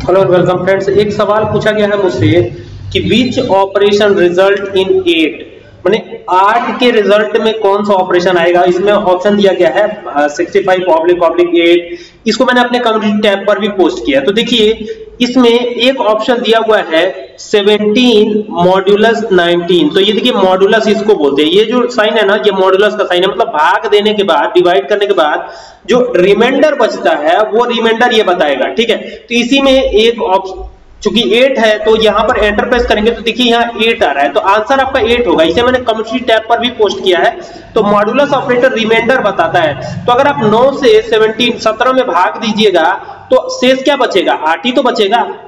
Hello and welcome friends. एक सवाल पूछा गया है मुझसे कि विच ऑपरेशन रिजल्ट इन 8, माने 8 के रिजल्ट में कौन सा ऑपरेशन आएगा। इसमें ऑप्शन दिया गया है 65/8। इसको मैंने अपने कम्युनिटी टैब पर भी पोस्ट किया। तो देखिए इसमें एक ऑप्शन दिया हुआ है 17 मॉड्यूलस 19। तो ये देखिए मॉड्यूलस इसको बोलते हैं। ये जो साइन है ना, ये मॉड्यूलस का साइन है, मतलब भाग देने के बाद, डिवाइड करने के बाद जो रिमाइंडर बचता है वो रिमाइंडर ये बताएगा। ठीक है, तो इसी में एक ऑप्शन, चूंकि 8 है तो यहां पर एंटर प्रेस करेंगे तो देखिए यहां 8 आ रहा है, तो आंसर आपका 8 होगा। इसे मैंने कम्युनिटी टैब पर भी पोस्ट किया है। तो मॉड्यूलस ऑपरेटर रिमाइंडर बताता है। तो अगर आप 9 से 17 में भाग दीजिएगा तो शेष क्या बचेगा, 8 ही तो बचेगा।